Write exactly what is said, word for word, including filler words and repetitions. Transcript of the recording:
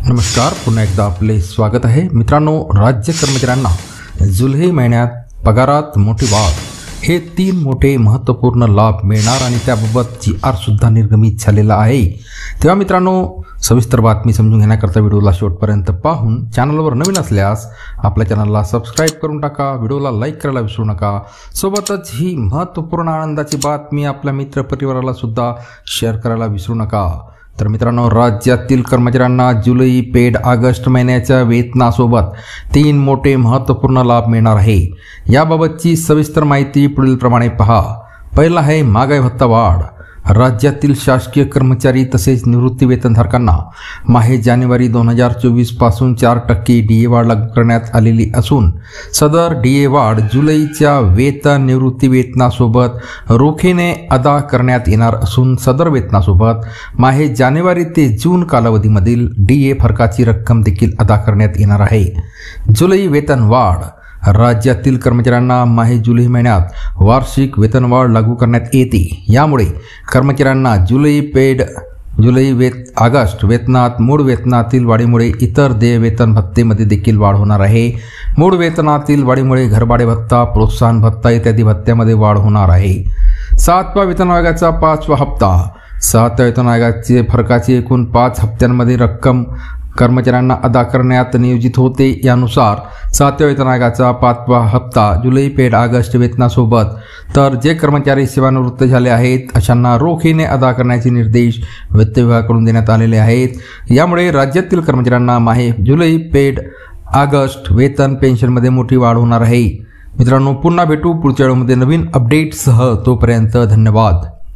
नमस्कार, पुन्हा एकदा आपले स्वागत आहे मित्रांनो। राज्य कर्मचाऱ्यांना जुलै महिन्यात पगारात मोठी वाढ, हे तीन मोठे महत्त्वपूर्ण लाभ मिळणार आणि त्याबाबत जी आर सुद्धा निर्गमित झालेला आहे। तेव्हा मित्रांनो, सविस्तर बातमी समजून घेण्याकरता व्हिडिओला शेवटपर्यंत पाहून चॅनलवर नवीन असल्यास आपल्या चॅनलला सबस्क्राइब करून टाका, व्हिडिओला लाईक करायला विसरू नका। सोबतच ही महत्त्वपूर्ण आनंदाची बातमी आपल्या मित्र परिवाराला सुद्धा शेअर करायला विसरू नका। तर मित्रांनो, राज्यातील कर्मचाऱ्यांना जुलै पेड ऑगस्ट महिन्याच्या वेतनासोबत तीन मोठे महत्त्वपूर्ण लाभ मिळणार आहे। याबाबतची सविस्तर माहिती पुढील प्रमाणे पहा। पहिला आहे महागाई भत्ता वाढ। राज्यातील शासकीय कर्मचारी तसेच निवृत्ती वेतनधारकांना माहे जानेवारी दोन हजार चोवीस पासून चार टक्के डी ए वाढ लागू करण्यात आलेली असून सदर डी ए वाढ जुलैच्या वेतन निवृत्ती वेतनासोबत रोखीने अदा करण्यात येणार असून सदर वेतनासोबत माहे जानेवारी ते जून कालावधीमधील डी ए फरकाची रक्कम देखील अदा करण्यात येणार आहे। जुलै वेतन वाढ। राज्यातील कर्मचाऱ्यांना माहे जुलै महिन्यात वार्षिक वेतनवाढ लागू करण्यात येते। यामुळे कर्मचाऱ्यांना जुलै पेड जुलै वेत ऑगस्ट वेतनात मूळ वेतनातील वाढीमुळे इतर देय वेतन भत्तेमध्ये देखील वाढ होणार आहे। मूळ वेतनातील वाढीमुळे घरभाडे भत्ता, प्रोत्साहन भत्ता इत्यादी भत्त्यामध्ये वाढ होणार आहे। सातवा वेतन आयोगाचा पाचवा हप्ता। सातव्या वेतन आयोगाचे फरकाची एकूण पाच हप्त्यांमध्ये रक्कम कर्मचाऱ्यांना अदा करण्यात नियोजित होते। यानुसार सातव्या वेतन आयोगाचा पाचवा हप्ता जुलै पेड ऑगस्ट वेतनासोबत तर जे कर्मचारी सेवानिवृत्त झाले आहेत अशांना रोखीने अदा करण्याचे निर्देश वित्त विभागाकडून देण्यात आलेले आहेत। यामुळे राज्यातील कर्मचाऱ्यांना माहे जुलै पेड ऑगस्ट वेतन पेन्शनमध्ये मोठी वाढ होणार आहे। मित्रांनो, पुन्हा भेटू पुढच्या व्हिडिओमध्ये नवीन अपडेटसह। तोपर्यंत धन्यवाद।